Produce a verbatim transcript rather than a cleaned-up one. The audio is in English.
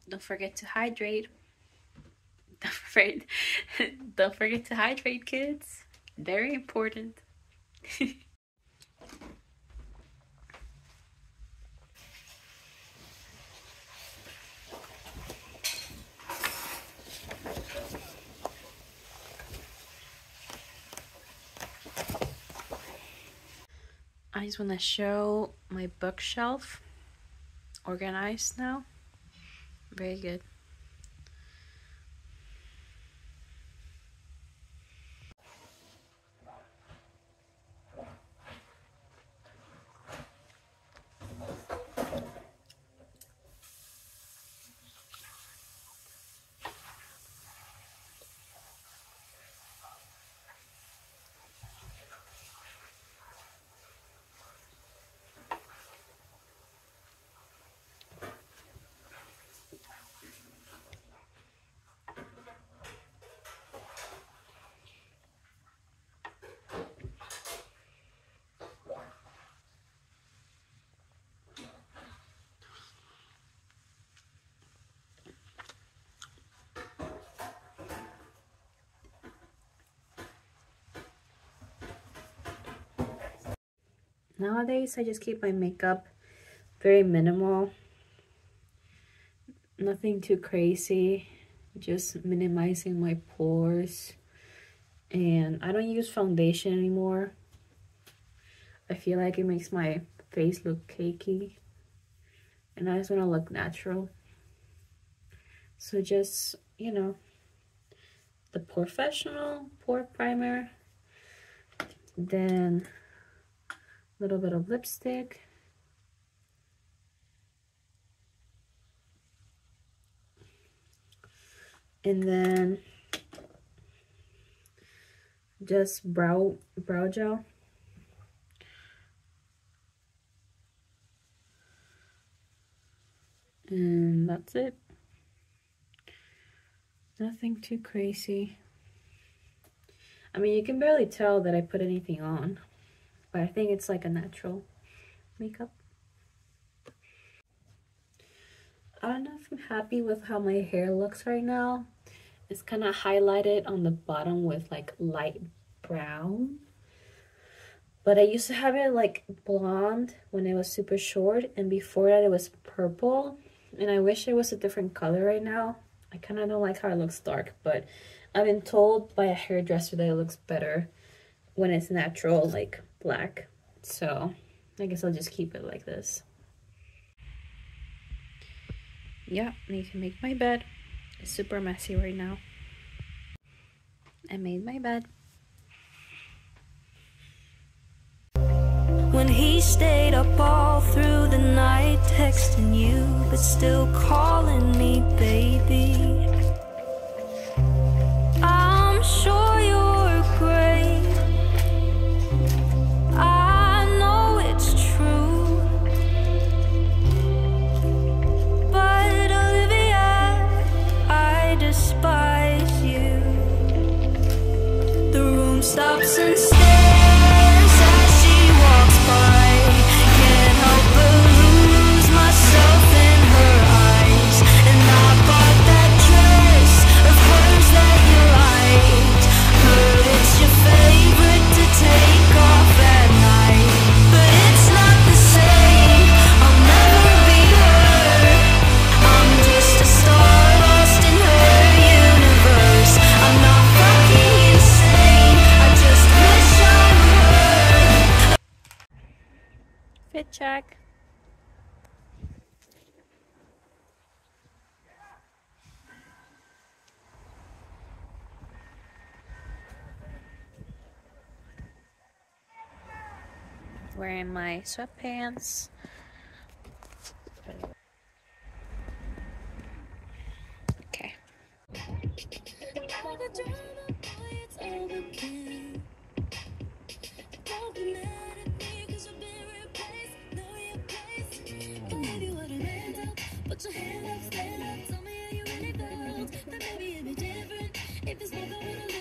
Don't forget to hydrate. Don't forget, don't forget to hydrate, kids. Very important. I just want to show my bookshelf. Organized now. Very good. Nowadays, I just keep my makeup very minimal. Nothing too crazy. Just minimizing my pores. And I don't use foundation anymore. I feel like it makes my face look cakey. And I just want to look natural. So just, you know, the Professional Pore Primer. Then a little bit of lipstick. And then just brow brow gel. And that's it. Nothing too crazy. I mean, you can barely tell that I put anything on. But I think it's like a natural makeup. I don't know if I'm happy with how my hair looks right now. It's kind of highlighted on the bottom with like light brown. But I used to have it like blonde when it was super short. And before that it was purple. And I wish it was a different color right now. I kind of don't like how it looks dark. But I've been told by a hairdresser that it looks better when it's natural, like black. So I guess I'll just keep it like this. Yeah, need to make my bed. It's super messy right now. I made my bed. When he stayed up all through the night, texting you, but still calling me baby. I'm sure you're great. I know it's true. But Olivia, I despise you. The room stops and stares as she walks by. Can't help but lose myself in her eyes. And I bought that dress of hers that you liked. Heard it's your favorite to take off at night. But it's not the same, I'll never be her. I'm just a star lost in her universe. I'm not fucking insane, I just wish I were. Fit check. Wearing my sweatpants. Okay. Put your hand up, stand up, tell me how you really felt. Then maybe it'd be different if it's not going